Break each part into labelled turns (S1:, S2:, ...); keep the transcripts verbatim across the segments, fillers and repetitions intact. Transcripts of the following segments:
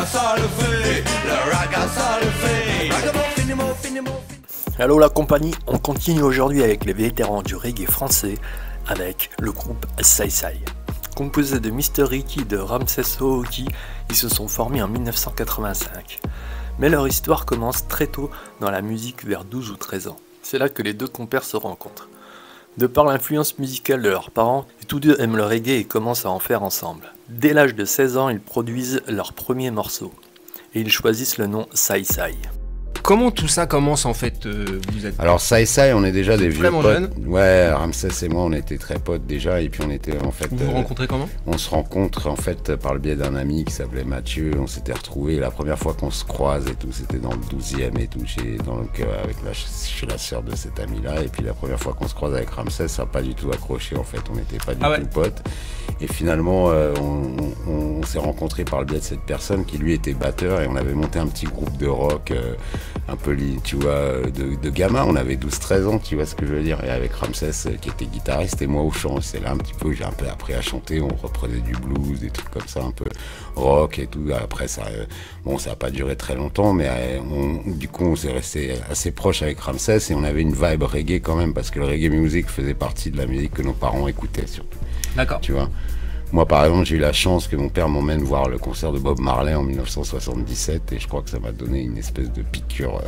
S1: raga ça le fait, le raga ça le fait. Ragamuffin, fin, fin.
S2: Hello la compagnie, on continue aujourd'hui avec les vétérans du reggae français avec le groupe Sai Sai. Composé de Mister Ricky et de Ramses Owoki, ils se sont formés en mille neuf cent quatre-vingt-cinq. Mais leur histoire commence très tôt dans la musique vers douze ou treize ans. C'est là que les deux compères se rencontrent. De par l'influence musicale de leurs parents, tous deux aiment le reggae et commencent à en faire ensemble. Dès l'âge de seize ans, ils produisent leur premier morceau. Et ils choisissent le nom Sai Sai.
S3: Comment tout ça commence en fait euh, vous êtes...
S4: Alors Sai Sai, on est déjà des vieux
S3: vraiment
S4: potes.
S3: jeune.
S4: Ouais, Ramsès et moi, on était très potes déjà, et puis on était en fait.
S3: Vous vous
S4: euh,
S3: rencontrez comment?
S4: On se rencontre en fait par le biais d'un ami qui s'appelait Mathieu. On s'était retrouvés la première fois qu'on se croise et tout, c'était dans le douzième et tout, chez, dans le, avec la, chez la sœur de cet ami-là. Et puis la première fois qu'on se croise avec Ramsès, ça n'a pas du tout accroché en fait. On n'était pas du
S3: ah ouais.
S4: tout potes. Et finalement, euh, on, on, on s'est rencontrés par le biais de cette personne qui lui était batteur, et on avait monté un petit groupe de rock. Euh, un peu, tu vois, de, de gamin, on avait douze treize ans, tu vois ce que je veux dire, et avec Ramsès qui était guitariste et moi au chant, c'est là un petit peu où j'ai un peu appris à chanter, on reprenait du blues, des trucs comme ça, un peu rock et tout. Après ça, bon, ça n'a pas duré très longtemps, mais on, du coup on s'est resté assez proche avec Ramsès, et on avait une vibe reggae quand même, parce que le reggae music faisait partie de la musique que nos parents écoutaient surtout.
S3: D'accord.
S4: Tu vois. Moi, par exemple, j'ai eu la chance que mon père m'emmène voir le concert de Bob Marley en mille neuf cent soixante-dix-sept, et je crois que ça m'a donné une espèce de piqûre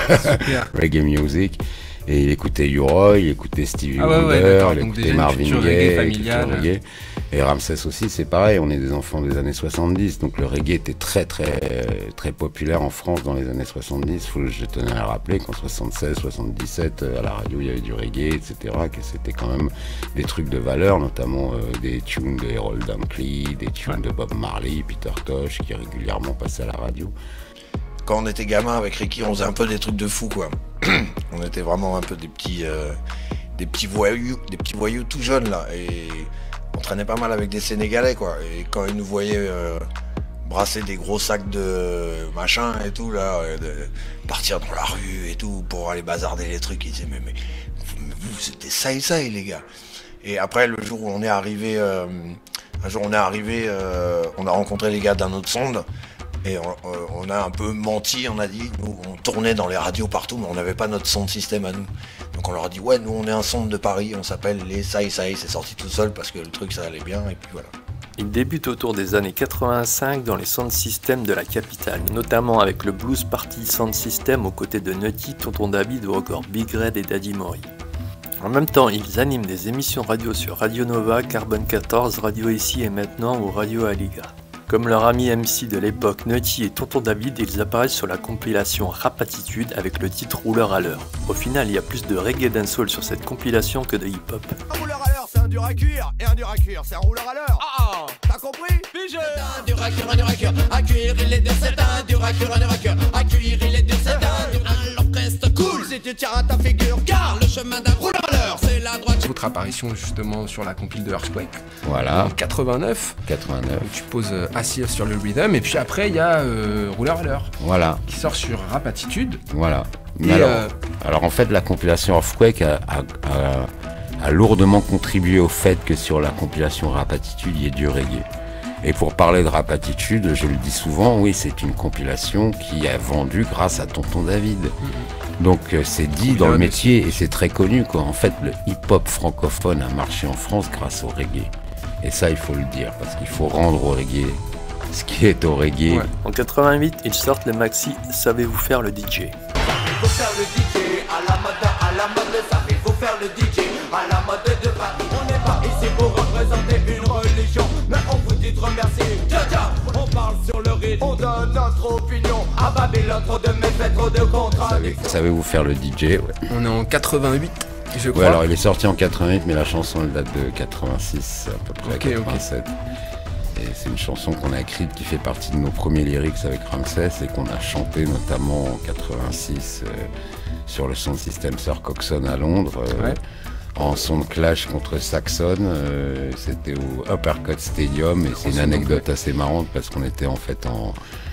S4: reggae music. Et il écoutait U-Roy, il écoutait Stevie
S3: ah ouais,
S4: Wonder,
S3: ouais,
S4: il écoutait Marvin Gaye, reggae. Et Ramsès aussi, c'est pareil, on est des enfants des années soixante-dix, donc le reggae était très très très populaire en France dans les années soixante-dix. Faut, je tenais à le rappeler qu'en soixante-seize soixante-dix-sept, à la radio il y avait du reggae, et cetera, que c'était quand même des trucs de valeur, notamment euh, des tunes de Harold Dunkley, des tunes ouais. de Bob Marley, Peter Tosh, qui régulièrement passaient à la radio.
S5: Quand on était gamin avec Ricky, on faisait un peu des trucs de fou, quoi. On était vraiment un peu des petits, euh, des petits voyous, des petits voyous tout jeunes là, et on traînait pas mal avec des Sénégalais, quoi. Et quand ils nous voyaient euh, brasser des gros sacs de machin et tout là, de partir dans la rue et tout pour aller bazarder les trucs, ils disaient mais mais, mais vous c'était ça et ça les gars. Et après le jour où on est arrivé, euh, un jour on est arrivé, euh, on a rencontré les gars d'un autre sonde. Et on, on a un peu menti, on a dit, nous on tournait dans les radios partout, mais on n'avait pas notre son de système à nous. Donc on leur a dit, ouais, nous on est un son de Paris, on s'appelle les Sai Sai, c'est sorti tout seul parce que le truc ça allait bien, et puis voilà.
S2: Il débute autour des années quatre-vingt-cinq dans les sound systems de la capitale, notamment avec le Blues Party Sound System aux côtés de Nutty, Tonton David ou encore Big Red et Daddy Mori. En même temps, ils animent des émissions radio sur Radio Nova, Carbone quatorze, Radio Ici et maintenant ou Radio Aliga. Comme leur ami M C de l'époque, Nutty et Tonton David, ils apparaissent sur la compilation Rap Attitude avec le titre Rouleur à l'heure. Au final, il y a plus de reggae dancehall sur cette compilation que de hip-hop.
S1: Un rouleur à l'heure, c'est un dur à cuire, et un dur à cuire, c'est un rouleur à l'heure. Ah, t'as compris?
S6: Pigé. Un dur à cuire, un dur à cuire, à cuire, il est dur, c'est un dur à cuire, un dur à cuire, à cuire, il est dur, c'est un dur, un long reste cool si tu tiens à ta figure, car le chemin d'un rouleur à l'heure, c'est la droite.
S3: Votre apparition justement sur la compile de Earthquake.
S4: Voilà.
S3: En quatre-vingt-neuf.
S4: quatre-vingt-neuf.
S3: Où tu poses euh, assis sur le rhythm, et puis après il y a euh, Rouleur à l'heure.
S4: Voilà.
S3: Qui sort sur Rap Attitude.
S4: Voilà.
S3: Et
S4: Mais alors,
S3: euh...
S4: alors en fait la compilation Earthquake a, a, a, a lourdement contribué au fait que sur la compilation Rap Attitude il y ait du reggae. Et pour parler de Rap Attitude, je le dis souvent, oui, c'est une compilation qui a vendu grâce à Tonton David. Mmh. Donc euh, c'est dit dans le métier et c'est très connu, quoi. En fait, le hip-hop francophone a marché en France grâce au reggae. Et ça, il faut le dire, parce qu'il faut rendre au reggae ce qui est au reggae.
S2: Ouais. En quatre-vingt-huit, ils sortent le maxi Savez-vous faire le D J.
S1: Savez-vous faire le D J, à la mode, à la mode, savez-vous faire le D J, à la mode de Paris. On n'est pas ici pour représenter une religion, mais on vous dit de remercier. Tcha-tcha, on parle sur le rythme, on donne notre opinion. À Babylone, trop de méfaits, trop de contrats.
S4: Savez-vous faire le D J, ouais.
S3: On est en quatre-vingt-huit, je crois.
S4: Ouais, alors il est sorti en quatre-vingt-huit, mais la chanson elle date de quatre-vingt-six, à peu près, okay, quatre-vingt-sept. Okay. Et c'est une chanson qu'on a écrite qui fait partie de nos premiers lyrics avec Ramsès et qu'on a chanté notamment en quatre-vingt-six euh, sur le sound system Sir Coxsone à Londres. Euh, ouais. En son de clash contre Saxon, euh, c'était au Uppercut Stadium, et c'est une anecdote assez marrante parce qu'on était en fait en,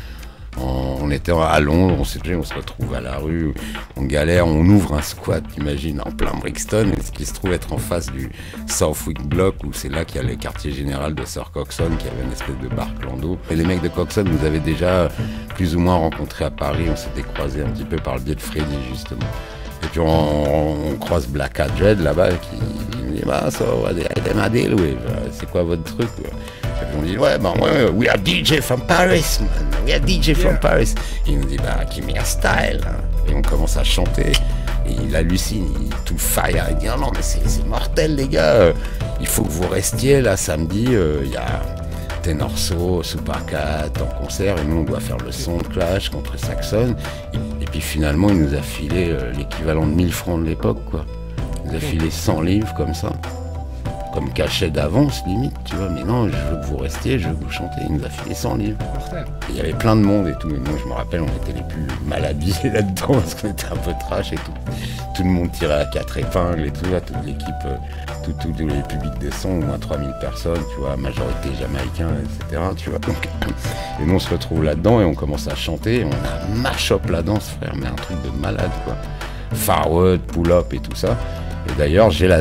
S4: On, on était à Londres, on, sait, on se retrouve à la rue, on galère, on ouvre un squat, imagine, en plein Brixton, et ce qui se trouve être en face du Southwick Block, où c'est là qu'il y a le quartier général de Sir Coxsone, qui avait une espèce de bar clando. Et les mecs de Coxsone nous avaient déjà plus ou moins rencontrés à Paris, on s'était croisés un petit peu par le biais de Freddy, justement. Et puis on, on croise Black Hat Dread là-bas, qui me dit bah, so, what deal with? C'est quoi votre truc? Et puis on dit ouais, bah, ouais, we are D J from Paris, man. We are D J from yeah. Paris. Et il nous dit bah, give me a style. Et on commence à chanter. Et il hallucine, il tout fire. Il dit non, non, mais c'est mortel, les gars. Il faut que vous restiez là samedi. Il euh, y a Tenorso, Supercat en concert. Et nous, on doit faire le son de Clash contre Saxon. Et, et puis finalement, il nous a filé euh, l'équivalent de mille francs de l'époque, quoi. Il nous a filé cent livres comme ça. Comme cachet d'avance, limite, tu vois. Mais non, je veux que vous restiez, je veux que vous chantiez. Il nous a filé cent livres. Il y avait plein de monde et tout. Et moi, je me rappelle, on était les plus mal habillés là-dedans parce qu'on était un peu trash et tout. Tout le monde tirait à quatre épingles et tout, là, toute l'équipe, tous tout, tout les publics de son, au moins trois mille personnes, tu vois, majorité jamaïcain, et cetera. Tu vois. Donc, et nous, on se retrouve là-dedans et on commence à chanter. On a mash-up la danse, frère, mais un truc de malade, quoi. Forward, pull-up et tout ça. Et d'ailleurs, j'ai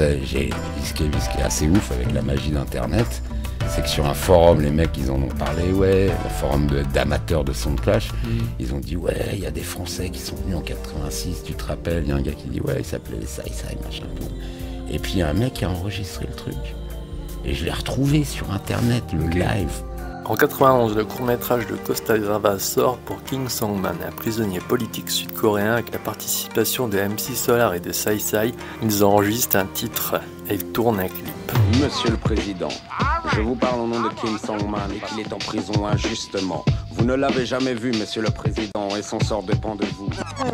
S4: ce qui est assez ouf avec la magie d'Internet, c'est que sur un forum, les mecs, ils en ont parlé, ouais, un forum d'amateurs de, de son de Clash, mmh. ils ont dit, ouais, il y a des Français qui sont venus en quatre-vingt-six, tu te rappelles, il y a un gars qui dit, ouais, il s'appelait les Sai Sai, machin, tout. Et puis il y a un mec qui a enregistré le truc. Et je l'ai retrouvé sur Internet, le okay. live.
S2: En quatre-vingt-onze, le court-métrage de Costa Gavras sort pour King Songman, un prisonnier politique sud-coréen avec la participation de M C Solar et de Sai Sai. Ils enregistrent un titre et tournent un clip.
S7: Monsieur le Président, je vous parle au nom de King Songman et qu'il est en prison injustement. Vous ne l'avez jamais vu, Monsieur le Président, et son sort dépend de vous.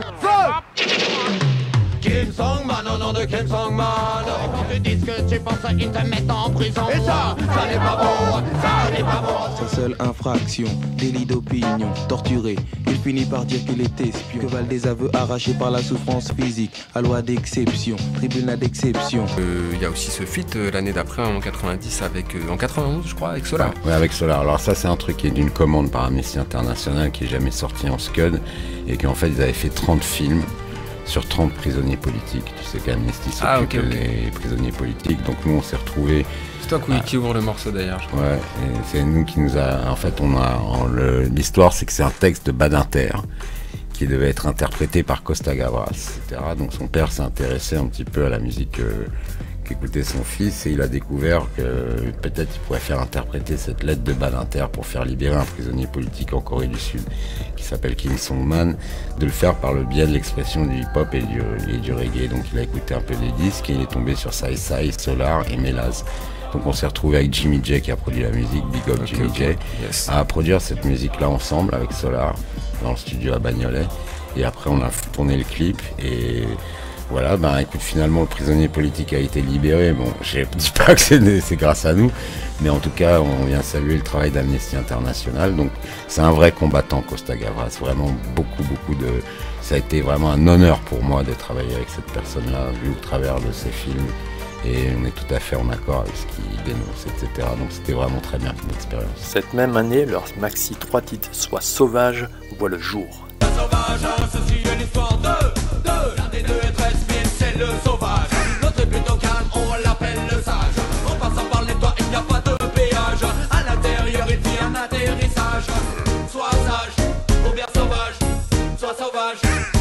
S6: Kim Songman, au nom de Kim Songman. Quand tu dis ce que tu penses, ils te mettent en prison. Et ça, ça n'est pas bon, ça n'est pas bon.
S8: Sa seule infraction, délit d'opinion, torturé. Il finit par dire qu'il est espion. Que valent des aveux arrachés par la souffrance physique. À loi d'exception, tribunal d'exception.
S3: Il euh, y a aussi ce feat euh, l'année d'après, en quatre-vingt-dix, avec, euh, en quatre-vingt-onze, je crois, avec Solar.
S4: Oui, avec Solar. Alors ça, c'est un truc qui est d'une commande par Amnesty International, qui est jamais sorti en scud. Et qu'en fait, ils avaient fait trente films. Sur trente prisonniers politiques. Tu sais qu'Amnesty s'occupe ah, okay, okay. des prisonniers politiques. Donc nous, on s'est retrouvés...
S3: C'est toi qui, ah, qui ouvre le morceau d'ailleurs, je crois.
S4: Ouais, c'est nous qui nous a... En fait, on a... L'histoire, c'est que c'est un texte de Badinter qui devait être interprété par Costa Gavras, et cetera. Donc son père s'est intéressé un petit peu à la musique euh, qu'écoutait son fils et il a découvert que peut-être il pourrait faire interpréter cette lettre de Badinter pour faire libérer un prisonnier politique en Corée du Sud qui s'appelle Kim Song-man, de le faire par le biais de l'expression du hip-hop et du, et du reggae. Donc il a écouté un peu des disques et il est tombé sur Sai Sai, Solar et Melaz. Donc on s'est retrouvé avec Jimmy J qui a produit la musique, Big Up okay, Jimmy okay. J, yes. à produire cette musique-là ensemble avec Solar dans le studio à Bagnolet. Et après on a tourné le clip et voilà, ben écoute, finalement le prisonnier politique a été libéré. Bon, je ne dis pas que c'est grâce à nous, mais en tout cas, on vient saluer le travail d'Amnesty International. Donc, c'est un vrai combattant, Costa Gavras. Vraiment beaucoup, beaucoup de. Ça a été vraiment un honneur pour moi de travailler avec cette personne-là, vu au travers de ses films. Et on est tout à fait en accord avec ce qu'il dénonce, et cetera. Donc, c'était vraiment très bien comme expérience.
S2: Cette même année, leur maxi trois titres, soit Sauvage, voit le jour.
S6: Sauvage, ceci est l'histoire de, de l'un des deux est très speed, c'est le sauvage. L'autre est plutôt calme, on l'appelle le sage. En passant par les toits, il n'y a pas de péage. À l'intérieur, il fit un atterrissage. Sois sage, ou bien sauvage, sois sauvage.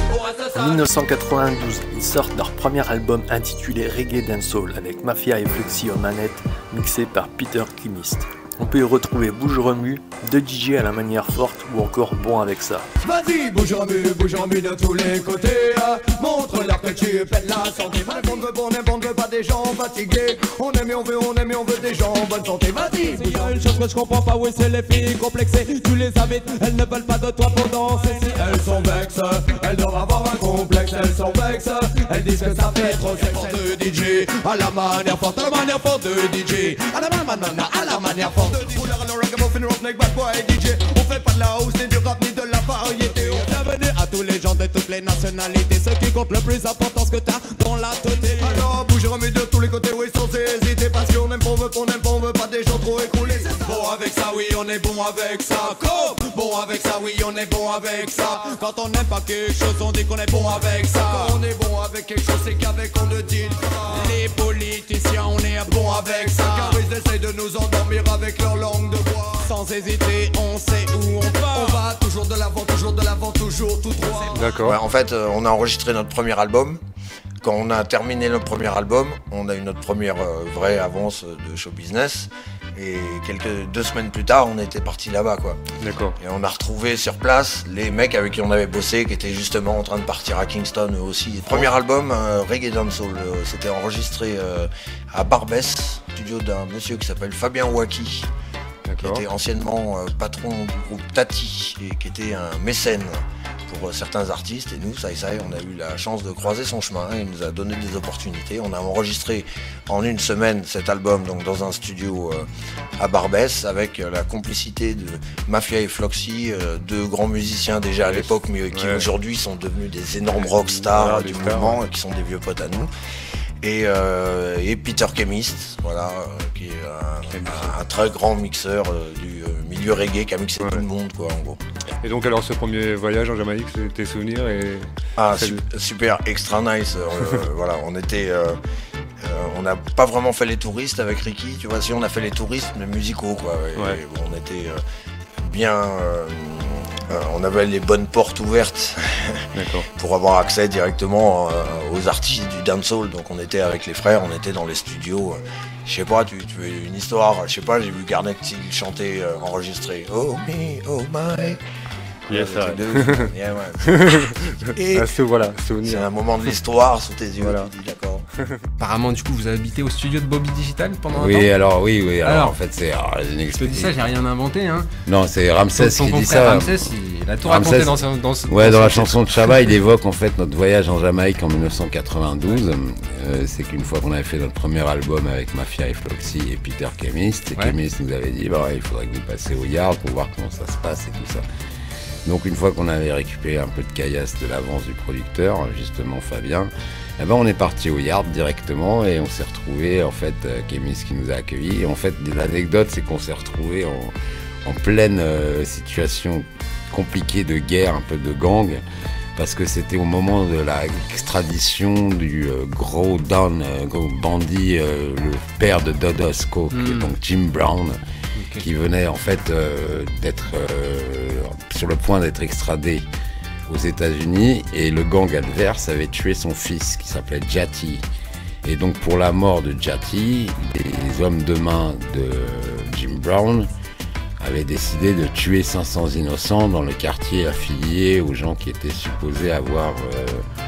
S2: En mille neuf cent quatre-vingt-douze, ils sortent leur premier album intitulé Reggae Dancehall avec Mafia et Fluxy aux manettes, mixé par Peter Chemist. On peut y retrouver Bouge Remue, deux D J à la manière forte ou encore Bon avec ça.
S1: Vas-y, bouge remue, bouge remue de tous les côtés. Montre-leur que tu pètes la santé. On veut bon, on ne veut pas des gens fatigués. On aime et on veut, on aime et on veut des gens en bonne santé. Vas-y,
S6: il y a une chose que je comprends pas, oui, c'est les filles complexées. Tu les invites, elles ne veulent pas de toi pour danser. Si
S1: elles sont vexes, elles doivent avoir un complexe. Elles sont vexes, elles disent que ça fait trop sexe.
S6: De D J, à la manière forte, à la manière forte de D J. À la manière, à la manière forte.
S1: On fait pas de la house, ni du rap, ni de la variété.
S6: Bienvenue à tous les gens de toutes les nationalités. Ce qui compte le plus important, ce que t'as dans la tête.
S1: Alors bouge, remue de tous les côtés, oui, sans hésiter. Parce qu'on aime, on veut, qu'on aime, on veut pas des gens trop écroulés.
S6: Bon avec ça, oui, on est bon avec ça. Comme bon bon avec ça, oui on est bon avec ça. Quand on n'aime pas quelque chose on dit qu'on est bon avec ça. Quand on est bon avec quelque chose c'est qu'avec on le dit. Les politiciens on est bon avec ça, car ils essayent de nous endormir avec leur langue de bois. Sans hésiter on sait où on va. On va toujours de l'avant, toujours de l'avant, toujours tout droit.
S3: D'accord.
S5: Ouais, en fait euh, on a enregistré notre premier album. Quand on a terminé notre premier album, on a eu notre première euh, vraie avance de show business. Et quelques deux semaines plus tard, on était parti là-bas, quoi.
S3: D'accord.
S5: Et on a retrouvé sur place les mecs avec qui on avait bossé, qui étaient justement en train de partir à Kingston eux aussi. Le premier album, euh, Reggae Dancehall, euh, c'était enregistré euh, à Barbès, studio d'un monsieur qui s'appelle Fabien Waki, qui était anciennement euh, patron du groupe Tati et qui était un mécène pour certains artistes. Et nous, ça y est, on a eu la chance de croiser son chemin. Il nous a donné des opportunités. On a enregistré en une semaine cet album donc dans un studio euh, à Barbès avec euh, la complicité de Mafia et Floxy, euh, deux grands musiciens déjà à l'époque, mais qui ouais. aujourd'hui sont devenus des énormes rockstars ouais, du mouvement ouais. et qui sont des vieux potes à nous. Et, euh, et Peter Chemist, voilà, euh, qui est un, un, un très grand mixeur euh, du euh, milieu reggae qui a mixé ouais. tout le monde, quoi, en gros.
S3: Et donc alors ce premier voyage en Jamaïque, c'est tes souvenirs et...
S5: Ah su super, extra nice. euh, voilà, on était, euh, euh, on n'a pas vraiment fait les touristes avec Ricky, tu vois. Si on a fait les touristes, mais musicaux, quoi. Et,
S3: ouais.
S5: et on était euh, bien. Euh, euh, on avait les bonnes portes ouvertes pour avoir accès directement euh, aux artistes du dancehall. Donc on était avec les frères, on était dans les studios. Euh, je sais pas, tu, tu veux une histoire, je sais pas, j'ai vu Garnet Hill chanter, euh, enregistrer. Oh me, oh my.
S3: Yes,
S5: euh,
S3: ouais.
S5: de... yeah, ouais. Et
S3: ah, ce, voilà,
S5: c'est un moment de l'histoire sous tes yeux,
S3: voilà.
S5: tu dis d'accord.
S3: Apparemment, du coup, vous avez habité au studio de Bobby Digital pendant un
S4: oui,
S3: temps.
S4: Oui, alors oui, oui. Alors,
S3: alors
S4: en fait, c'est une
S3: expérience. Je te dis ça, j'ai rien inventé, hein.
S4: Non, c'est Ramsès
S3: son, son
S4: qui dit ça.
S3: Ramsès, il a tout raconté dans, dans, dans ce.
S4: Ouais,
S3: dans,
S4: dans la
S3: ce
S4: chanson de Shabba, il évoque en fait notre voyage en Jamaïque en mille neuf cent quatre-vingt-douze. Euh, c'est qu'une fois qu'on avait fait notre premier album avec Mafia et Floxy et Peter Chemist, et ouais. Chemist nous avait dit, bah, il faudrait que vous passiez au Yard pour voir comment ça se passe et tout ça. Donc une fois qu'on avait récupéré un peu de caillasse de l'avance du producteur, justement Fabien, eh ben on est parti au Yard directement et on s'est retrouvé en fait, Kémis qui nous a accueillis. Et en fait, l'anecdote c'est qu'on s'est retrouvé en, en pleine euh, situation compliquée de guerre, un peu de gang, parce que c'était au moment de l'extradition du euh, gros Don, euh, gros bandit, euh, le père de Dodosco, mmh. qui est donc Jim Brown. Qui venait en fait euh, d'être euh, sur le point d'être extradé aux États-Unis et le gang adverse avait tué son fils qui s'appelait Jati. Et donc pour la mort de Jati, les hommes de main de Jim Brown avaient décidé de tuer cinq cents innocents dans le quartier affilié aux gens qui étaient supposés avoir euh,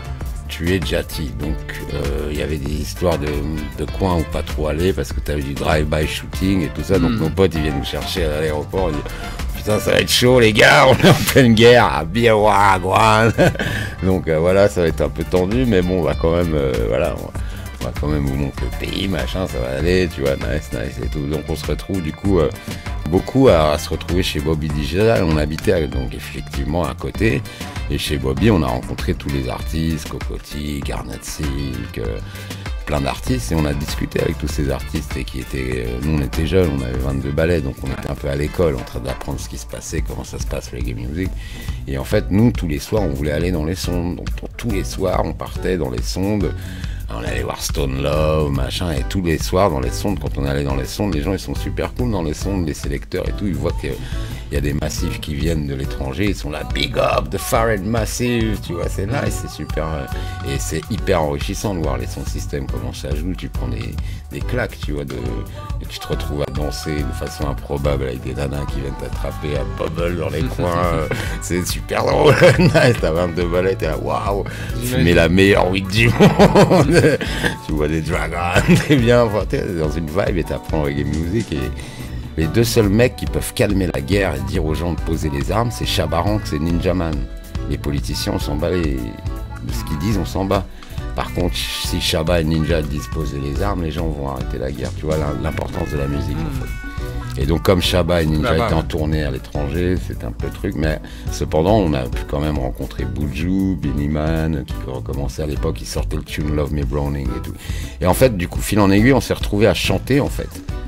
S4: tué Jati. Donc euh, il y avait des histoires de, de coins où pas trop aller parce que tu avais du drive-by shooting et tout ça. Donc mmh. nos potes ils viennent nous chercher à l'aéroport. Ils disent putain ça va être chaud les gars, on est en pleine guerre à Biawagwan. Donc euh, voilà, ça va être un peu tendu, mais bon on va quand même euh, voilà. On va, on va quand même vous montrer le pays, machin, ça va aller, tu vois, nice, nice et tout. Donc on se retrouve du coup euh, beaucoup à, à se retrouver chez Bobby Digital. On habitait donc effectivement à côté. Et chez Bobby, on a rencontré tous les artistes, Cocotti, Garnet Silk, euh, plein d'artistes. Et on a discuté avec tous ces artistes et qui étaient, euh, nous on était jeunes, on avait vingt-deux balais, donc on était un peu à l'école en train d'apprendre ce qui se passait, comment ça se passe, le reggae music. Et en fait, nous, tous les soirs, on voulait aller dans les sondes. Donc tous les soirs, on partait dans les sondes. On allait voir Stone Love, machin, et tous les soirs dans les sondes, quand on allait dans les sondes, les gens ils sont super cool dans les sondes, les sélecteurs et tout, ils voient qu'il y a des massifs qui viennent de l'étranger, ils sont là, big up, the foreign massive, tu vois, c'est nice, c'est super, et c'est hyper enrichissant de voir les sons système, comment ça joue, tu prends des, des claques, tu vois, de, et tu te retrouves à danser de façon improbable avec des nanas qui viennent t'attraper à bubble dans les coins, c'est super drôle, nice, t'as vingt-deux balais, t'es là, waouh, fumer la meilleure weed du monde. Tu vois des dragons, t'es bien, t'es dans une vibe et t'apprends reggae music. Et les deux seuls mecs qui peuvent calmer la guerre et dire aux gens de poser les armes, c'est Shabba Ranks et Ninjaman. Les politiciens, on s'en bat les... de ce qu'ils disent, on s'en bat. Par contre, si Shabba et Ninja disent poser les armes, les gens vont arrêter la guerre. Tu vois l'importance de la musique en fait. Et donc comme Shabba et Ninja étaient en tournée à l'étranger, c'était un peu le truc, mais cependant on a pu quand même rencontrer Buju, Benny Man, qui recommençait à l'époque, il sortait le tune Love Me Browning et tout. Et en fait, du coup, fil en aiguille, on s'est retrouvés à chanter en fait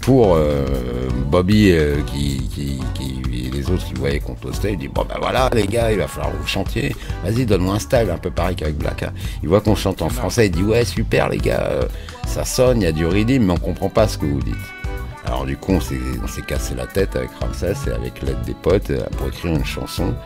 S4: pour euh, Bobby euh, qui, qui, qui, et les autres qui voyaient qu'on toastait, il dit bon ben voilà les gars, il va falloir vous chantiez, vas-y donne-moi un style, un peu pareil qu'avec Blacka. Il voit qu'on chante en français, il dit ouais super les gars, euh, ça sonne, il y a du rythme, mais on comprend pas ce que vous dites. Alors du coup on s'est, on s'est cassé la tête avec Ramsès et avec l'aide des potes pour écrire une chanson,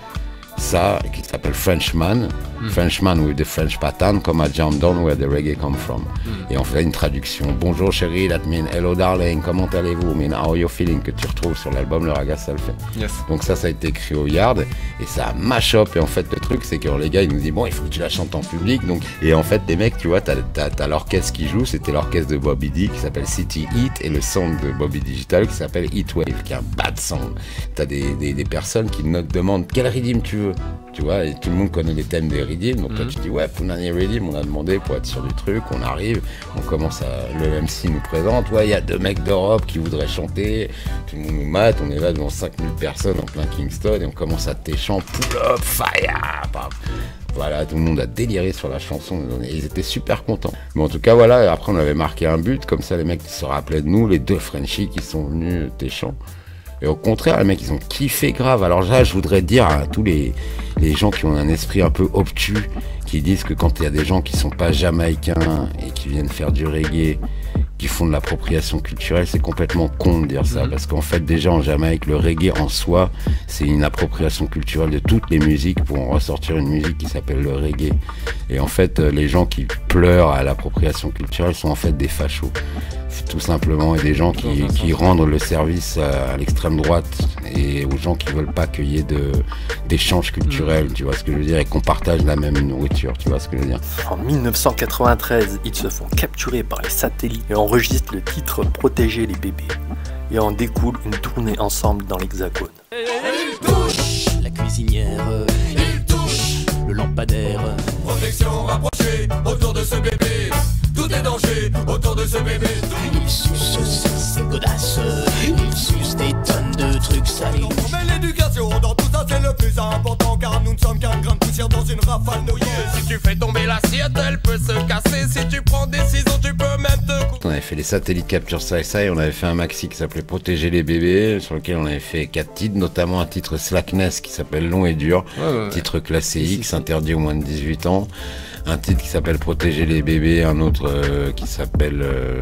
S4: ça, qui s'appelle Frenchman, mm. Frenchman with the French pattern, comme I jumped down where the reggae come from. Mm. Et on fait une traduction. Bonjour chérie, that mean hello darling, comment allez-vous, mean how are you feeling, que tu retrouves sur l'album Le Raga ça le fait. Yes. Donc ça, ça a été écrit au Yard et ça a mash up. Et en fait, le truc, c'est que les gars, ils nous disent bon, il faut que tu la chantes en public. Donc, et en fait, les mecs, tu vois, t'as, t'as, t'as l'orchestre qui joue, c'était l'orchestre de Bobby D qui s'appelle City Heat et le sound de Bobby Digital qui s'appelle Heatwave, qui est un bad sound. T'as des, des, des personnes qui nous demandent quel rythme tu veux. Tu vois, et tout le monde connaît les thèmes des rythmes, donc mmh. toi tu dis ouais, Punani Rhythm, on a demandé pour être sur du truc, on arrive, on commence à, le M C nous présente, ouais, il y a deux mecs d'Europe qui voudraient chanter, tout le monde nous mate, on est là devant cinq mille personnes en plein Kingston, et on commence à téchant, pull up, fire, pam. Voilà, tout le monde a déliré sur la chanson, ils étaient super contents. Mais en tout cas, voilà, après on avait marqué un but, comme ça les mecs se rappelaient de nous, les deux Frenchies qui sont venus téchant. Et au contraire, les mecs, ils ont kiffé grave. Alors là, je voudrais dire à tous les, les gens qui ont un esprit un peu obtus, qui disent que quand il y a des gens qui sont pas jamaïcains et qui viennent faire du reggae, qui font de l'appropriation culturelle, c'est complètement con de dire ça. Mmh. Parce qu'en fait, déjà en Jamaïque, le reggae en soi, c'est une appropriation culturelle de toutes les musiques pour en ressortir une musique qui s'appelle le reggae. Et en fait, les gens qui pleurent à l'appropriation culturelle sont en fait des fachos. Tout simplement, et des gens qui, qui rendent le service à, à l'extrême droite et aux gens qui veulent pas qu'il y ait de, d'échanges culturels, mmh. tu vois ce que je veux dire, et qu'on partage la même nourriture, tu vois ce que je veux dire.
S2: En dix-neuf cent quatre-vingt-treize, ils se font capturer par les satellites et enregistrent le titre Protéger les bébés. Et en découle une tournée ensemble dans l'Hexagone.
S6: Il touche la cuisinière, il touche le lampadaire. Protection rapprochée autour de ce bébé. Tout est danger autour de ce bébé. Il suce ses godasses, il suce des tonnes de trucs salés. Mais l'éducation dans tout ça c'est le plus important, car nous ne sommes qu'un grain de poussière dans une rafale mouillée. Si tu fais tomber l'assiette, elle peut se casser. Si tu prends des ciseaux, tu peux même te couper.
S4: On avait fait les satellites Capture ça et ça, et on avait fait un maxi qui s'appelait Protéger les bébés, sur lequel on avait fait quatre titres, notamment un titre Slackness qui s'appelle Long et Dur, ouais, ouais, ouais. titre classé X, interdit aux moins de dix-huit ans. Un titre qui s'appelle Protéger les bébés, un autre euh, qui s'appelle euh,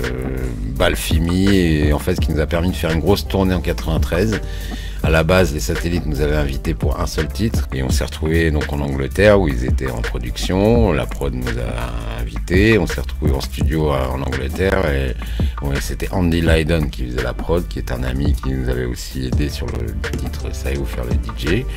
S4: Balfimi, et en fait ce qui nous a permis de faire une grosse tournée en quatre-vingt-treize. À la base, les satellites nous avaient invités pour un seul titre, et on s'est retrouvés donc en Angleterre où ils étaient en production. La prod nous a invités, on s'est retrouvés en studio en Angleterre, et ouais, c'était Andy Lydon qui faisait la prod, qui est un ami qui nous avait aussi aidé sur le titre Savez-vous faire le D J,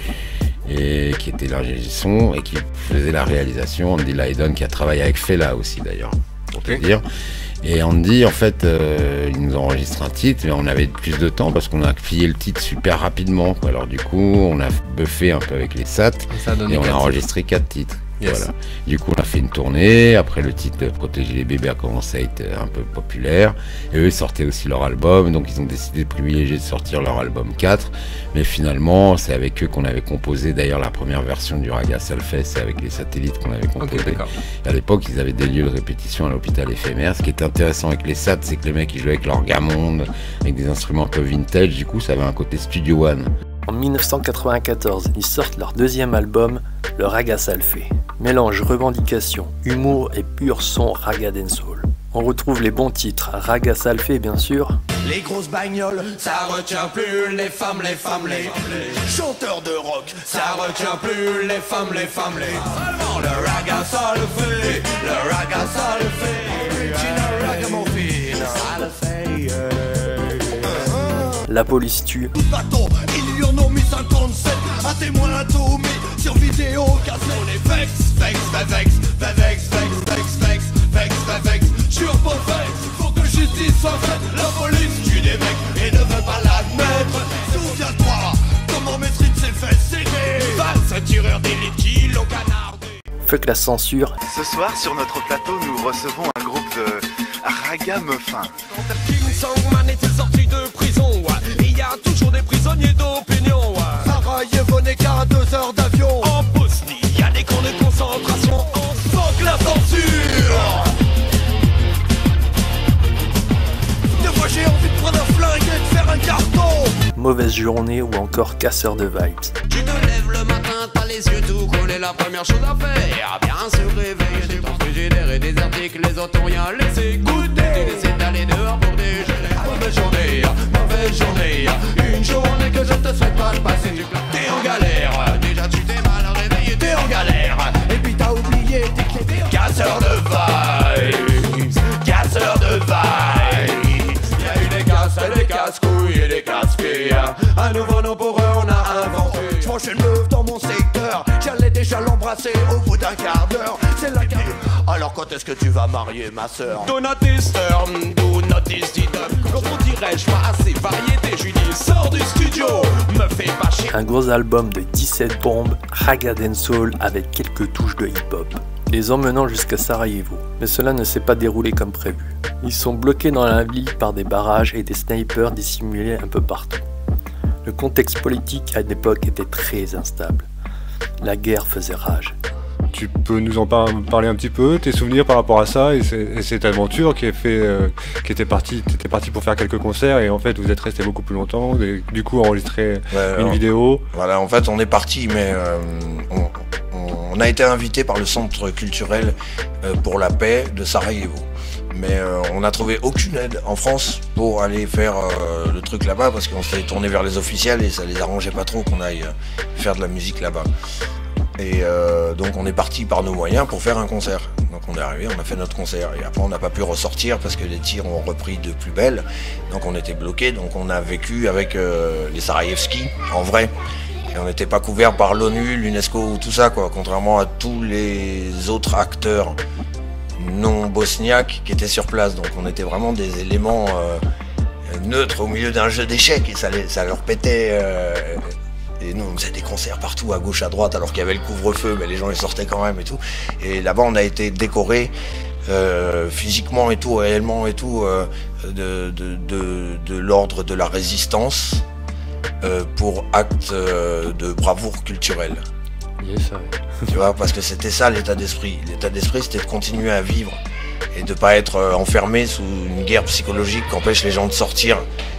S4: et qui était l'ingé son et qui faisait la réalisation. Andy Lydon qui a travaillé avec Fela aussi d'ailleurs, pour te dire. Et Andy, en fait, euh, il nous enregistre un titre, mais on avait plus de temps parce qu'on a plié le titre super rapidement, quoi. Alors du coup, on a buffé un peu avec les S A T et, et on a enregistré quatre titres. Yes. Voilà. Du coup, on a fait une tournée. Après, le titre de Protéger les bébés a commencé à être un peu populaire. Et eux, ils sortaient aussi leur album. Donc, ils ont décidé de privilégier de sortir leur album quatre. Mais finalement, c'est avec eux qu'on avait composé d'ailleurs la première version du Raga Salfest. C'est avec les satellites qu'on avait composé. Okay, à l'époque, ils avaient des lieux de répétition à l'hôpital éphémère. Ce qui est intéressant avec les S A T, c'est que les mecs, ils jouaient avec leur gamonde, avec des instruments un peu vintage. Du coup, ça avait un côté Studio One.
S2: En dix-neuf cent quatre-vingt-quatorze, ils sortent leur deuxième album, le Raga Salfé. Mélange revendication, humour et pur son Raga Dancehall. On retrouve les bons titres, Raga Salfé bien sûr.
S6: Les grosses bagnoles, ça retient plus les femmes, les femmes, les chanteurs de rock, ça retient plus les femmes, les femmes, les seulement le Raga Salfé, le Raga Salfé, original ragamuffin, Salfé.
S2: La police tue.
S6: Bateau, ils lui en ont mis cinquante-sept, un témoin atomique sur vidéo cassette. On est vex, vex, vex, vex, vex, vex, vex, vex, vex, jure pour vex, faut que justice soit faite. La police tue des mecs et ne veut pas l'admettre. Souviens-toi comment Maîtrise s'est fait saigner. vingt-sept tireurs d'élite qui l'ont canardé.
S2: Fuck la censure.
S9: Ce soir sur notre plateau nous recevons un groupe de Raga Meufin.
S6: King Songman était sorti de prison, il y a toujours des prisonniers d'opinion. Sarajevo n'est qu'à deux heures d'avion. En Bosnie, il y a des camps de concentration. On fuck la censure. Des fois j'ai envie de prendre un flingue
S2: Mauvaise Journée ou encore Casseur de Vibes.
S6: Tu te lèves le matin, t'as les yeux tout collés, la première chose à faire, bien se réveiller, c'est ton frigidaire et des articles, les autres ont rien laissé goûter. Tu décides d'aller dehors pour déjeuner. Mauvaise journée, mauvaise journée, une journée que je te souhaite pas de passer. T'es en galère, déjà tu t'es mal réveillé, t'es en galère, et puis t'as oublié tes clés. Casseur de vibes, casseur de vibes. Y'a eu des casses, des casse-couilles et des casse-pieds. Un nouveau nom pour eux on a inventé. J'mangeais une meuf dans mon secteur, j'allais déjà l'embrasser au bout d'un quart d'heure. C'est la carte. Alors quand est-ce que tu vas marier ma sœur? Do not disturb, do not disturb. Comment dirais-je, pas assez variété. Je lui dis sors du studio, me fais pas chier.
S2: Un gros album de dix-sept bombes, raga dancehall avec quelques touches de hip-hop, les emmenant jusqu'à Sarajevo. Mais cela ne s'est pas déroulé comme prévu. Ils sont bloqués dans la ville par des barrages et des snipers dissimulés un peu partout. Le contexte politique à l'époque était très instable. La guerre faisait rage.
S10: Tu peux nous en par parler un petit peu, tes souvenirs par rapport à ça et, et cette aventure qui est fait, euh, qui était partie, t'étais parti pour faire quelques concerts et en fait vous êtes resté beaucoup plus longtemps, et, du coup enregistrer
S5: ouais,
S10: une
S5: on,
S10: vidéo.
S5: Voilà, en fait on est parti, mais euh, on, on a été invité par le centre culturel euh, pour la paix de Sarajevo. Mais euh, on n'a trouvé aucune aide en France pour aller faire euh, le truc là-bas parce qu'on s'est tourné vers les officiels et ça les arrangeait pas trop qu'on aille euh, faire de la musique là-bas. Et euh, donc on est parti par nos moyens pour faire un concert. Donc on est arrivé, on a fait notre concert et après on n'a pas pu ressortir parce que les tirs ont repris de plus belle. Donc on était bloqués, donc on a vécu avec euh, les Sarajevski en vrai. Et on n'était pas couvert par l'ONU, l'UNESCO ou tout ça quoi, contrairement à tous les autres acteurs non bosniaques qui étaient sur place. Donc on était vraiment des éléments euh, neutres au milieu d'un jeu d'échecs et ça, les, ça leur pétait. Euh, Et nous on faisait des concerts partout à gauche à droite alors qu'il y avait le couvre-feu mais les gens ils sortaient quand même et tout. Et là-bas on a été décoré euh, physiquement et tout, réellement et tout euh, de, de, de, de l'ordre de la résistance euh, pour acte euh, de bravoure culturelle.
S10: Yes, ouais.
S5: Tu vois, parce que c'était ça l'état d'esprit. L'état d'esprit c'était de continuer à vivre et de pas être euh, enfermé sous une guerre psychologique qui empêche les gens de sortir.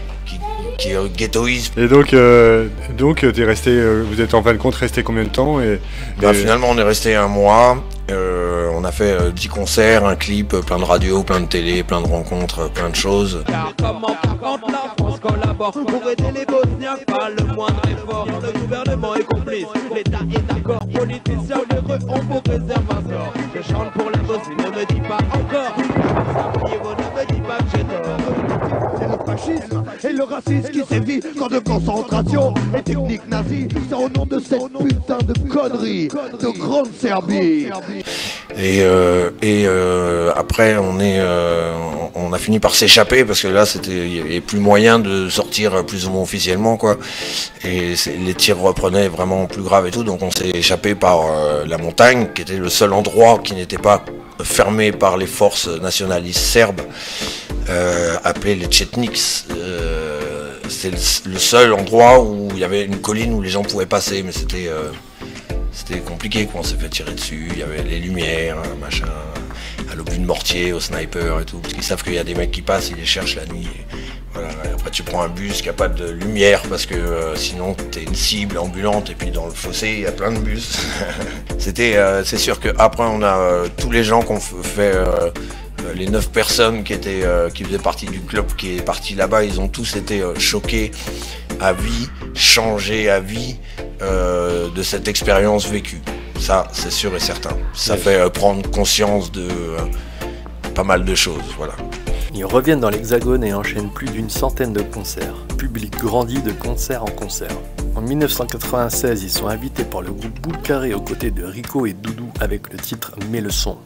S5: Qui est ghettoïsme.
S10: Et donc, euh, donc t'es resté, euh, vous êtes en fin de compte resté combien de temps et,
S5: bah,
S10: et...
S5: Finalement on est resté un mois, euh, on a fait euh, dix concerts, un clip, plein de radios, plein de télé, plein de rencontres, plein de choses.
S6: Car comment quand la France collabore pour aider les Bosniaques, pas le moindre effort. Le gouvernement est complice, l'État est d'accord, politiciens heureux ont pour réserve un sort. Je chante pour la Bosnie, ne me dis pas encore. Ne me dis pas que j'ai tort.
S11: C'est le fascisme et le racisme qui sévit, camp de concentration et technique nazie. C'est au nom de cette putain de connerie, de grande Serbie.
S5: Et, euh, et euh, après on est, euh, on a fini par s'échapper parce que là c'était, il n'y avait plus moyen de sortir plus ou moins officiellement quoi. Et les tirs reprenaient vraiment plus grave et tout, donc on s'est échappé par euh, la montagne qui était le seul endroit qui n'était pas fermé par les forces nationalistes serbes. Euh, appelé les Chetniks, euh, c'est le, le seul endroit où il y avait une colline où les gens pouvaient passer, mais c'était euh, c'était compliqué quoi, on s'est fait tirer dessus, il y avait les lumières, machin, à l'obus de mortier, au sniper et tout, parce qu'ils savent qu'il y a des mecs qui passent, ils les cherchent la nuit. Et voilà. Et après tu prends un bus qui n'a pas de lumière parce que euh, sinon t'es une cible ambulante et puis dans le fossé il y a plein de bus. C'était, euh, c'est sûr qu'après on a euh, tous les gens qu'on fait. Euh, Les neuf personnes qui étaient euh, qui faisaient partie du club qui est parti là-bas, ils ont tous été euh, choqués à vie, changés à vie euh, de cette expérience vécue. Ça, c'est sûr et certain. Ça fait euh, prendre conscience de euh, pas mal de choses, voilà.
S2: Ils reviennent dans l'Hexagone et enchaînent plus d'une centaine de concerts. Le public grandit de concert en concert. En mille neuf cent quatre-vingt-seize, ils sont invités par le groupe Boule Carré aux côtés de Rico et Doudou avec le titre Mets le son.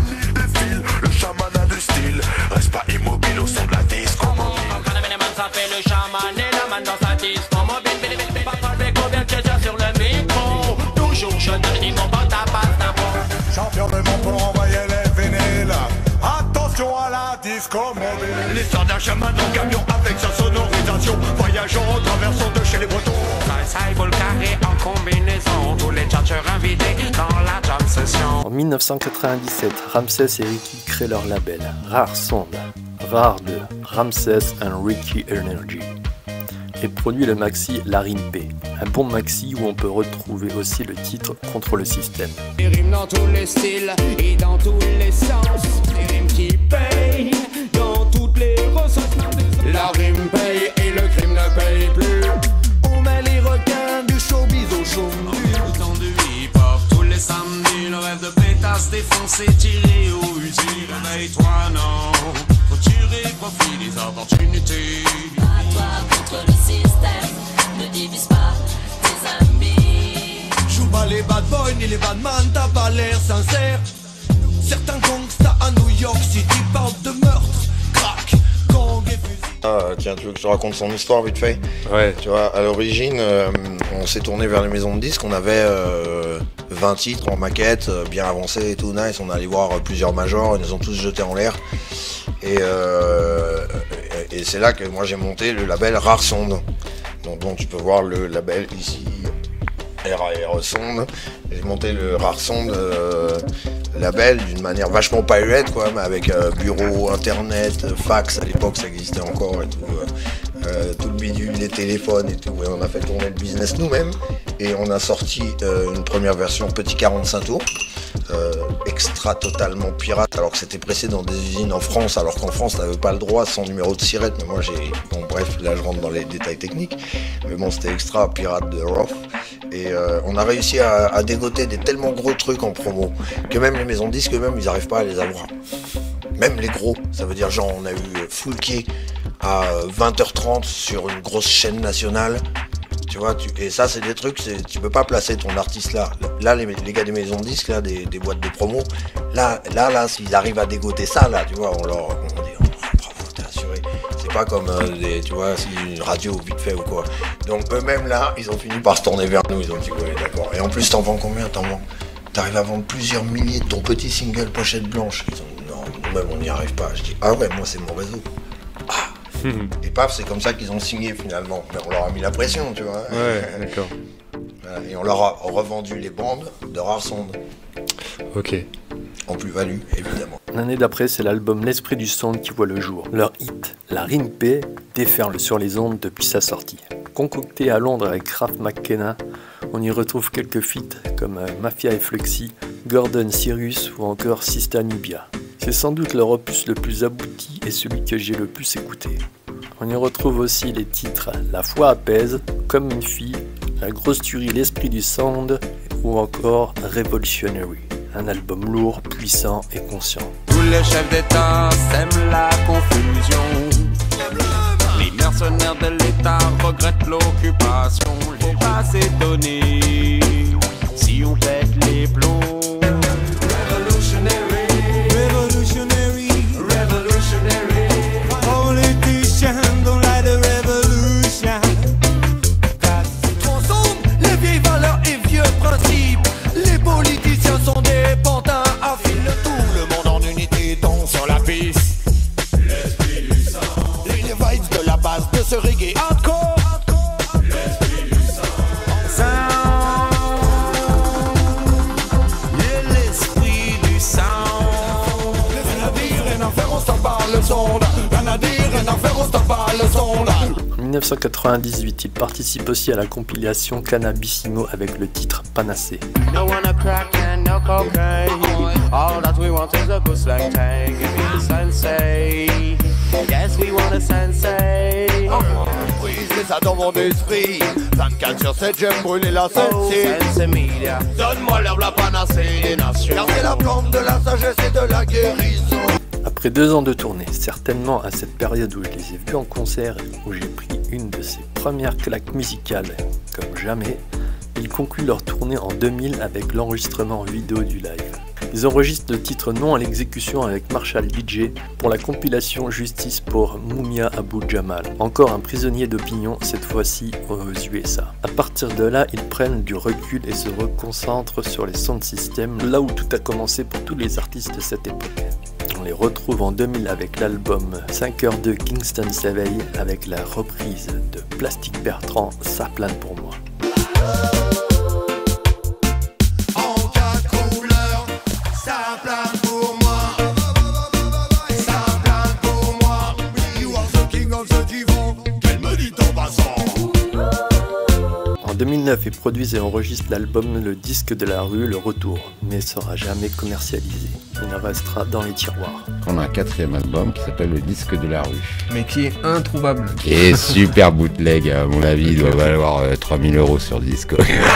S12: Le chaman a du style, reste pas immobile au son de la disco.
S6: Quand un événement s'appelle le chaman et la man dans sa disco mobile, pas parler combien de choses sur le micro. Toujours je te dis qu'on porte ta passe d'impôt.
S12: Champion de monde pour envoyer les vinyles. Attention à la disco mobile.
S6: L'histoire d'un chaman en camion avec sa sonorisation. Voyageons, traversons de chez les Bretons. Ça y Boule Carré en combinaison. Tous les tchatcheurs invités dans la jam session.
S2: En mille neuf cent quatre-vingt-dix-sept, Ramsès et Ricky créent leur label, Rare Sound, Rare de Ramsès and Ricky Energy. et produit le maxi La Rime Paye, un bon maxi où on peut retrouver aussi le titre Contre le système.
S6: Des rimes dans tous les styles et dans tous les sens, des rimes qui payent dans toutes les ressources. La rime paye et le crime ne paye plus.
S11: On met les requins du showbiz au show.
S6: Le temps du hip-hop, tous les samedis, le rêve de pétasse défoncé, tiré au U Z. Réveille-toi, non, faut tirer profit des opportunités.
S13: Toi contre le système, ne divise pas tes amis.
S11: Joue pas les bad boys ni les bad man, t'as pas l'air sincère. Certains gangsters à New York City parlent de meurtre, crack, gang et fusil.
S5: Ah, tiens, tu veux que je te raconte son histoire vite fait?
S10: Ouais.
S5: Tu vois, à l'origine, euh, on s'est tourné vers les maisons de disques, on avait euh, vingt titres en maquette, euh, bien avancés et tout, nice. On allait voir euh, plusieurs majors, ils nous ont tous jetés en l'air. Et, euh, et c'est là que moi j'ai monté le label Rare Sonde. Donc, donc tu peux voir le label ici, R A R Sonde. J'ai monté le Rare Sonde euh, label d'une manière vachement pirate, quoi, mais avec euh, bureau, internet, fax, à l'époque ça existait encore et tout. Euh, tout le bidule, les téléphones et tout. Et on a fait tourner le business nous-mêmes. Et on a sorti euh, une première version petit quarante-cinq tours. Euh, extra totalement pirate, alors que c'était pressé dans des usines en France, alors qu'en France t'avais pas le droit sans numéro de sirette. Mais moi j'ai, bon bref, là je rentre dans les détails techniques, mais bon c'était extra pirate de Roth. Et euh, on a réussi à, à dégoter des tellement gros trucs en promo que même les maisons de disques eux-mêmes ils arrivent pas à les avoir. Même les gros, ça veut dire genre on a eu Foulquier à vingt heures trente sur une grosse chaîne nationale. Tu vois, tu, et ça c'est des trucs, c'est, tu peux pas placer ton artiste là. Là les, les gars des maisons de disques, là, des, des boîtes de promo, là, là, là, s'ils arrivent à dégoter ça, là, tu vois, on leur on dit oh, bravo, t'es assuré. C'est pas comme euh, des, tu vois, si une radio vite fait ou quoi. Donc eux-mêmes là, ils ont fini par se tourner vers nous, ils ont dit ouais d'accord. Et en plus t'en vends combien? T'en vends? T'arrives à vendre plusieurs milliers de ton petit single pochette blanche. Ils ont dit non, nous-mêmes on n'y arrive pas. Je dis ah ouais, moi c'est mon réseau. Et paf, c'est comme ça qu'ils ont signé finalement. Mais on leur a mis la pression, tu vois.
S10: Ouais, d'accord.
S5: Voilà, et on leur a revendu les bandes de Rare Sonde.
S10: Ok.
S5: En plus-value, évidemment.
S2: L'année d'après, c'est l'album L'Esprit du Sound qui voit le jour. Leur hit, La Rime Paye, déferle sur les ondes depuis sa sortie. Concocté à Londres avec Ralph McKenna, on y retrouve quelques feats comme Mafia et Fluxy, Gordon Cyrus ou encore Sista Nubia. C'est sans doute leur opus le plus abouti et celui que j'ai le plus écouté. On y retrouve aussi les titres La foi apaise, Comme une fille, La grosse tuerie L'Esprit du Sound ou encore Revolutionary, un album lourd, puissant et conscient.
S6: Tous les chefs d'État sèment la confusion. Les mercenaires de l'État regrettent l'occupation. Faut pas s'étonner si on pète les plombs. Revolutionary, revolutionary, revolutionary. Politicians don't like the revolution.
S11: Transforme les vieilles valeurs et vieux principes. Les politiciens sont des pantins, affilent tout le monde en unité, danse sur la piste.
S6: L'esprit du sang.
S11: Les vibes de la base de ce reggae hardcore.
S6: L'esprit du sang.
S11: Et l'esprit du sang. Rien à dire, rien à faire, on s'en parle le sonde. Rien à dire, rien à faire, on s'en parle le sonde.
S2: En mille neuf cent quatre-vingt-dix-huit, il participe aussi à la compilation Cannabissimo avec le titre Panacée.
S6: No wanna crack and no cocaine. All that we want is a good slang tang. Give me the sensei. Yes, we want a sensei.
S11: Oh, oui, c'est ça dans mon esprit. vingt-quatre sur sept, j'aime brûler la
S6: Oh,
S11: sensei.
S6: sensei media.
S11: Donne-moi l'herbe, la panacée des nations. Car c'est la plante de la sagesse et de la guérison.
S2: Après deux ans de tournée, certainement à cette période où je les ai vus en concert, où j'ai pris une de ces premières claques musicales comme jamais, ils concluent leur tournée en deux mille avec l'enregistrement vidéo du live. Ils enregistrent le titre Non à l'exécution avec Marshall D J pour la compilation Justice pour Mumia Abu Jamal. Encore un prisonnier d'opinion, cette fois-ci aux U S A. À partir de là, ils prennent du recul et se reconcentrent sur les sound systems, là où tout a commencé pour tous les artistes de cette époque. On les retrouve en deux mille avec l'album cinq heures de Kingston s'éveille avec la reprise de Plastique Bertrand, Ça plane pour moi.
S11: En quatre couleurs, ça plane pour moi. Ça plane pour moi. You are the king of the divan. Qu'elle me dit en passant.
S2: produisent et enregistrent l'album Le Disque de la Rue, Le Retour, mais sera jamais commercialisé. Il restera dans les tiroirs.
S4: On a un quatrième album qui s'appelle Le Disque de la Rue.
S3: Mais qui est introuvable.
S4: Qui est super bootleg, à mon avis, il doit valoir euh, trois mille euros sur disque.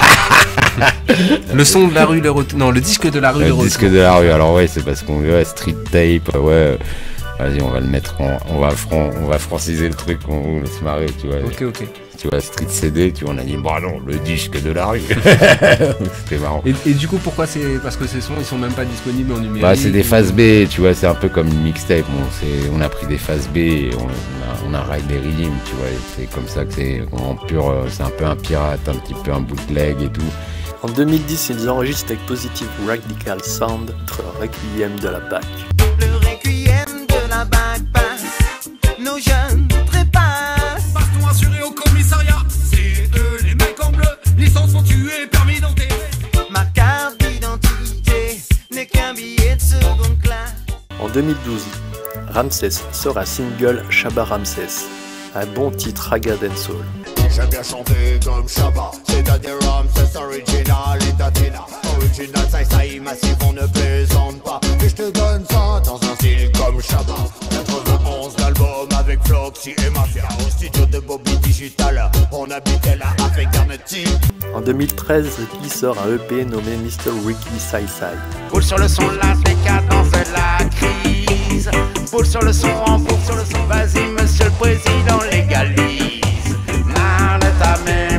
S3: Le son de la rue, le retour. Non, le disque de la rue, le,
S4: le
S3: retour.
S4: disque de la rue, alors ouais, c'est parce qu'on veut ouais, street tape, ouais. Vas-y, on va le mettre en. On va, fran... on va franciser le truc, on vous laisse marrer, tu vois.
S3: Ok, ok.
S4: Tu vois, Street C D, tu vois, on a dit, bah non, le disque de la rue. C'était marrant.
S3: Et, et du coup, pourquoi c'est. Parce que ces sons, ils sont même pas disponibles en numérique.
S4: Bah, c'est des phases B, tu vois, c'est un peu comme une mixtape. Bon, on a pris des phases B et on, on a, on a rail des rythmes, tu vois. C'est comme ça que c'est en pur. C'est un peu un pirate, un petit peu un bootleg et tout.
S2: En deux mille dix, ils enregistrent avec Positive Radical Sound notre Requiem de la B A C.
S14: Le Requiem de la B A C passe, nos jeunes trépassent.
S6: Baston assuré au commissariat, c'est eux les mecs en bleu. Licence sont tués, permis d'enterrer.
S14: Ma carte d'identité n'est qu'un billet de seconde classe.
S2: En deux mille douze, Ramsès sort un single Shabba Ramsès, un bon titre raga dancehall.
S11: J'aime bien chanter comme Shabba, c'est-à-dire Ramsès original et Datina. Original, ça, ça, massif, on ne plaisante pas. Et je te donne ça dans un style comme Shabba. quatre-vingt-onze d'albums avec Floxy et Mafia. Au studio de Bobby Digital, on habitait là avec Garnetti.
S2: En deux mille treize, Ricky sort un E P nommé mister Ricky Sai Sai.
S15: Boule sur le son, là, les cadences de la crise. Boule sur le son, en boule sur le son. Vas-y, monsieur le président, légalise. Marre de ta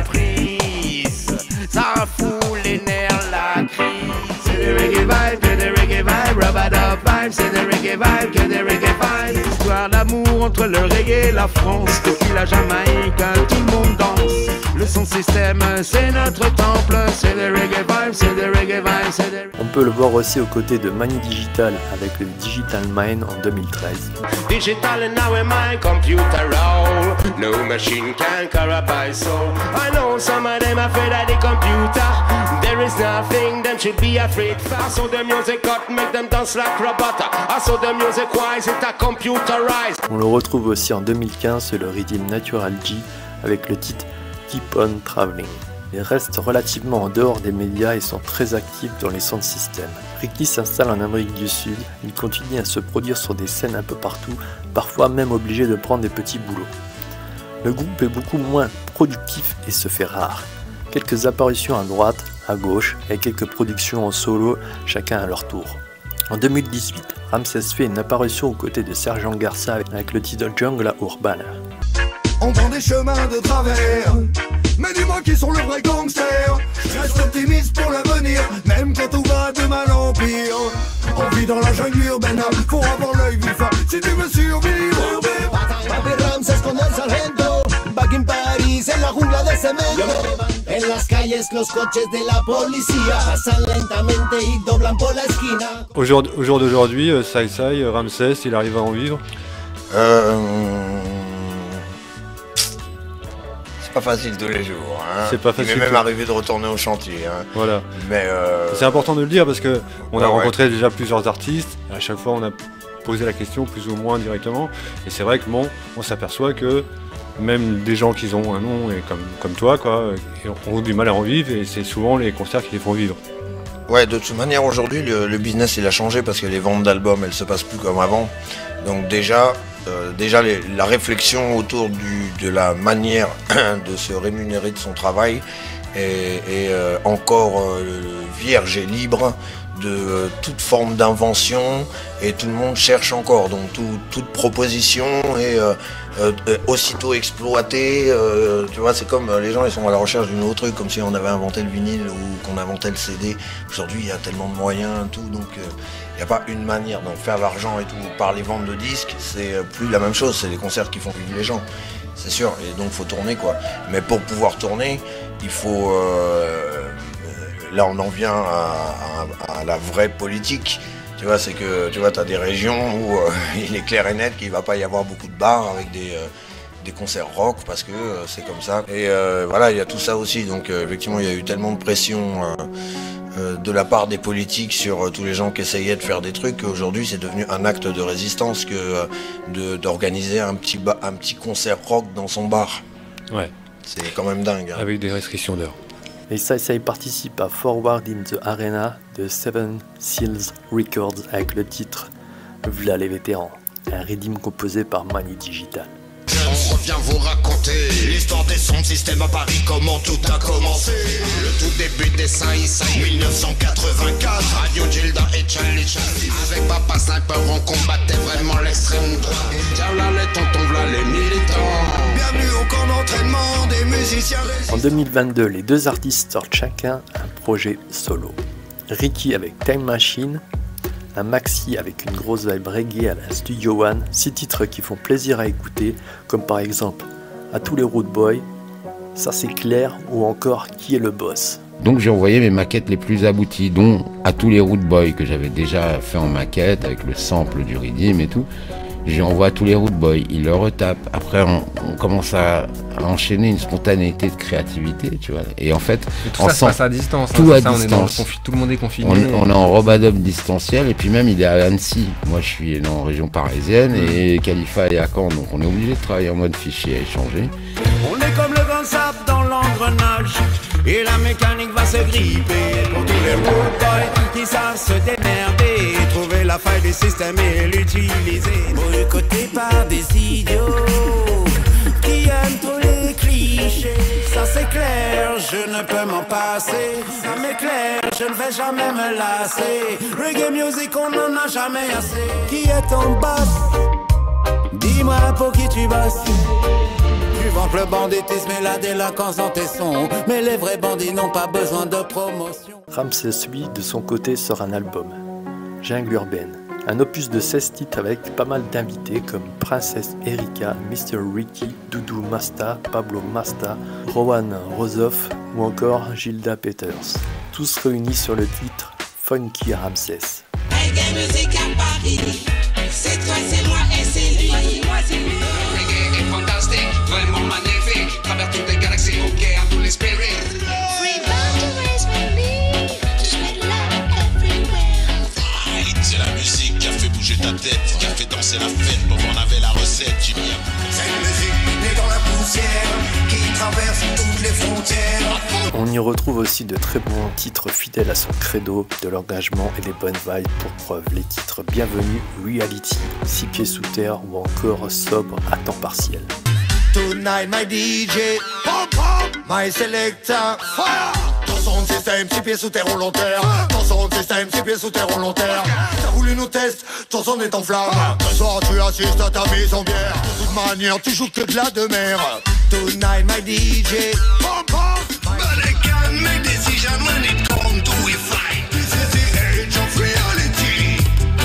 S15: méprise, ça fout les nerfs, la crise. C'est des reggae vibes, que des reggae vibes, rub-a-dub vibes, c'est des reggae vibes, que des reggae vibes. Histoire d'amour entre le reggae et la France, depuis la Jamaïque, tout le monde danse. Le son système, c'est notre temple, c'est des reggae vibes, c'est des reggae vibes, c'est des...
S2: On peut le voir aussi aux côtés de Manu Digital avec le Digital Mind en deux mille treize.
S15: Digital and now in my computer roll. No machine can carry soul. I know some of them afraid of the computer. There is nothing them should be afraid for. So the music cut make them dance like robot. I saw the music wise it a computerized.
S2: On le retrouve aussi en deux mille quinze sur le rythme Natural G avec le titre Keep on Traveling. Ils restent relativement en dehors des médias et sont très actifs dans les sound systems. Ricky s'installe en Amérique du Sud, il continue à se produire sur des scènes un peu partout, parfois même obligé de prendre des petits boulots. Le groupe est beaucoup moins productif et se fait rare. Quelques apparitions à droite, à gauche et quelques productions en solo, chacun à leur tour. En deux mille dix-huit, Ramsès fait une apparition aux côtés de Sergent Garça avec le titre Jungle Urbana.
S11: On prend des chemins de travers, mais dis-moi qui sont le vrai gangster. Je reste optimiste pour l'avenir, même quand tout va de mal en pire. On vit dans la jungle urbaine, faut avoir l'œil vif si tu veux survivre.
S16: Papi Ramsés con el sargento, back in Paris, en la jungla de cemento. En las calles los coches de la policía pasan lentamente y doblan por la esquina.
S10: Au jour, au jour d'aujourd'hui, euh, Sai Sai, Ramsès, il arrive à en vivre
S5: euh... Pas facile tous les jours. Hein.
S10: C'est pas facile.
S5: Il m'est même arrivé de retourner au chantier. Hein.
S10: Voilà.
S5: Mais euh...
S10: c'est important de le dire parce que on a
S5: ah,
S10: rencontré
S5: ouais.
S10: déjà plusieurs artistes. À chaque fois, on a posé la question plus ou moins directement. Et c'est vrai que bon, on s'aperçoit que même des gens qui ont un nom et comme comme toi, quoi, ont du mal à en vivre. Et c'est souvent les concerts qui les font vivre.
S5: Ouais, de toute manière aujourd'hui, le, le business il a changé parce que les ventes d'albums, elles se passent plus comme avant. Donc déjà. Euh, déjà les, la réflexion autour du, de la manière de se rémunérer de son travail est, est euh, encore euh, vierge et libre de euh, toute forme d'invention et tout le monde cherche encore, donc tout, toute proposition est euh, euh, aussitôt exploitée, euh, tu vois, c'est comme euh, les gens ils sont à la recherche d'un autre truc, comme si on avait inventé le vinyle ou qu'on inventait le C D. Aujourd'hui il y a tellement de moyens, tout, donc euh, il n'y a pas une manière, donc faire de l'argent et tout par les ventes de disques, c'est plus la même chose, c'est les concerts qui font vivre les gens, c'est sûr, et donc il faut tourner quoi. Mais pour pouvoir tourner, il faut, euh, là on en vient à, à, à la vraie politique, tu vois, c'est que tu vois, tu as des régions où euh, il est clair et net qu'il ne va pas y avoir beaucoup de bars avec des... Euh, des concerts rock parce que euh, c'est comme ça et euh, voilà, il y a tout ça aussi, donc euh, effectivement il y a eu tellement de pression euh, euh, de la part des politiques sur euh, tous les gens qui essayaient de faire des trucs qu'aujourd'hui c'est devenu un acte de résistance que euh, de, d'organiser un petit, ba- un petit concert rock dans son bar.
S10: Ouais.
S5: C'est quand même dingue hein.
S10: Avec des restrictions d'heure.
S2: Et Saisai participe à Forward in the Arena de Seven Seals Records avec le titre V'là les vétérans, un rythme composé par Mani Digital.
S11: On revient vous raconter l'histoire des sons de système à Paris, comment tout a commencé. Le tout début des Saisai, mille neuf cent quatre-vingt-quatre. Radio Gilda et Charlie Charlie. Avec Papa Sniper, on combattait vraiment l'extrême droite. Tiens là les tontons, v'là les militants. Bienvenue au camp d'entraînement des musiciens.
S2: En deux mille vingt-deux, les deux artistes sortent chacun un projet solo. Ricky avec Time Machine, un maxi avec une grosse vibe reggae à la Studio One, six titres qui font plaisir à écouter, comme par exemple À tous les Rude Boys, Ça c'est clair, ou encore Qui est le boss.
S4: Donc j'ai envoyé mes maquettes les plus abouties, dont À tous les Rude Boys, que j'avais déjà fait en maquette avec le sample du rythme et tout. J'y envoie à tous les Rude Boys, ils le retapent. Après, on, on commence à, à enchaîner une spontanéité de créativité, tu vois. Et en fait,
S3: et tout ça se passe à distance.
S4: Tout
S3: hein,
S4: à
S3: ça,
S4: distance.
S3: On est dans le confi- tout le monde est confiné.
S4: On, on est en Robadop distanciel, et puis même il est à Annecy. Moi, je suis en région parisienne, mmh. et Khalifa est à Caen, donc on est obligé de travailler en mode fichier à échanger.
S15: On est comme le grand sable dans l'engrenage, et la mécanique va se gripper pour tous les road boys qui savent se démerder, trouver la faille du système et l'utiliser. Boycotté par des idiots qui aiment trop les clichés. Ça c'est clair, je ne peux m'en passer. Ça m'éclaire, je ne vais jamais me lasser. Reggae music, on n'en a jamais assez. Qui est en basse? Dis-moi pour qui tu bosses. Tu vantes le banditisme et la délinquance dans tes sons, mais les vrais bandits n'ont pas besoin de promotion.
S2: Ramsès, lui, de son côté, sort un album, Jungle Urbaine, un opus de seize titres avec pas mal d'invités comme Princesse Erika, mister Ricky, Doudou Masta, Pablo Masta, Rowan Rosoff ou encore Gilda Peters. Tous réunis sur le titre Funky Ramsès.
S13: Reggae musique à Paris, c'est toi, c'est moi et c'est lui. Moi, c'est lui.
S11: Reggae est fantastique, vraiment magnifique. Travers toutes les galaxies, ok, à tous les spirits.
S17: C'est la musique qui a fait bouger ta tête, qui a fait danser la fête, pour on avait la recette, Jimmy.
S11: C'est une musique née dans la poussière, qui traverse toutes les frontières.
S2: On y retrouve aussi de très bons titres fidèles à son credo, de l'engagement et des bonnes vibes. Pour preuve, les titres Bienvenue, Reality, Six pieds sous terre ou encore Sobre à temps partiel.
S11: Tonight my D J, pop pop, my selector, fire. Dans son système, six pieds sous terre au long terme. Dans son système, six pieds sous terre au long terme. T'as voulu nous tester, ton son est en flamme. Ce soir tu assistes à ta mise en bière. De toute manière, tu joues que de la demeure. Tonight my D J, pop pop, but I can't make decision when it comes to we fight. This is the age of reality.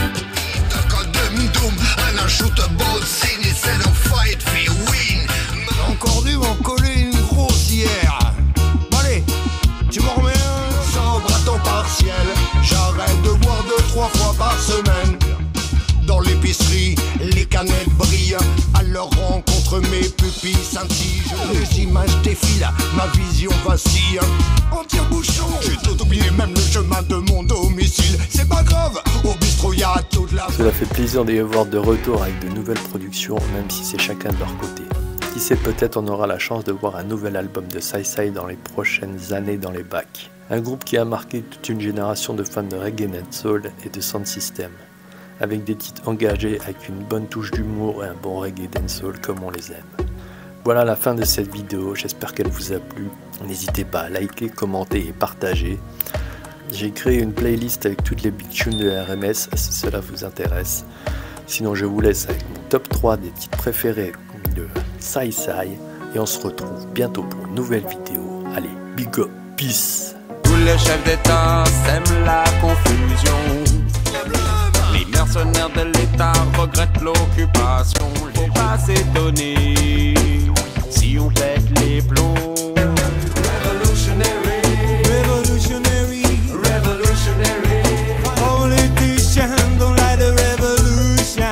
S11: The goddamn doom and I shoot a both scene instead of fight we win. Encore dû m'en coller une grossière. Allez, tu m'en remets un sobre à temps partiel. J'arrête de boire deux, trois fois par semaine. Dans l'épicerie, les canettes brillent. À leur rencontre, mes pupilles scintillent. Les images défilent, ma vision vacille. En tire-bouchon, j'ai tout oublié, même le chemin de mon domicile. C'est pas grave, au bistrot y'a toute la...
S2: Cela fait plaisir de les voir de retour avec de nouvelles productions, même si c'est chacun de leur côté. Qui sait, peut-être on aura la chance de voir un nouvel album de Saisai dans les prochaines années dans les bacs. Un groupe qui a marqué toute une génération de fans de reggae, soul et de sound system, avec des titres engagés avec une bonne touche d'humour et un bon reggae dancehall comme on les aime. Voilà la fin de cette vidéo, j'espère qu'elle vous a plu. N'hésitez pas à liker, commenter et partager. J'ai créé une playlist avec toutes les big tunes de R M S si cela vous intéresse. Sinon je vous laisse avec mon top trois des titres préférés de Saisai et on se retrouve bientôt pour une nouvelle vidéo. Allez, big up, peace.
S15: Tous les chefs d'État sèment la confusion. Les mercenaires de l'État regrettent l'occupation. Faut pas s'étonner si on pète les plombs. Revolutionary, revolutionary, revolutionary. Politicians don't like the revolution.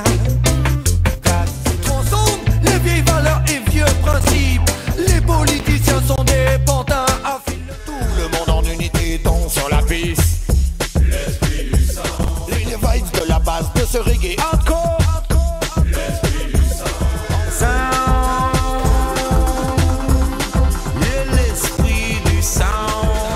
S11: Transcende les vieilles valeurs et vieux principes. Les politiciens sont des pantins à fil. Tout le monde en unité danse sur la piste. L'esprit du sang. Les vibes de la base de ce reggae hardcore.
S15: L'esprit du sang. Et l'esprit du sang.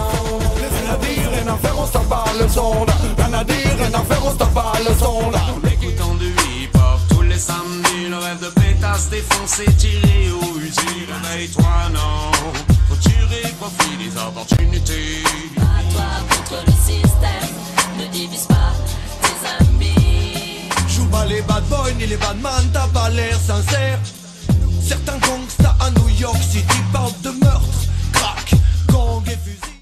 S12: le son là. Rien à dire, rien à faire, on stoppe pas le son là.
S6: En écoutant du hip-hop tous les samedis, le rêve de pétasse défoncé, tiré au Uzi. Réveille-toi, non, faut tirer profit des opportunités.
S13: Toi contre le système, ne divise pas tes amis.
S12: Joue pas les bad boys ni les bad man, t'as pas l'air sincère. Certains gangsters à New York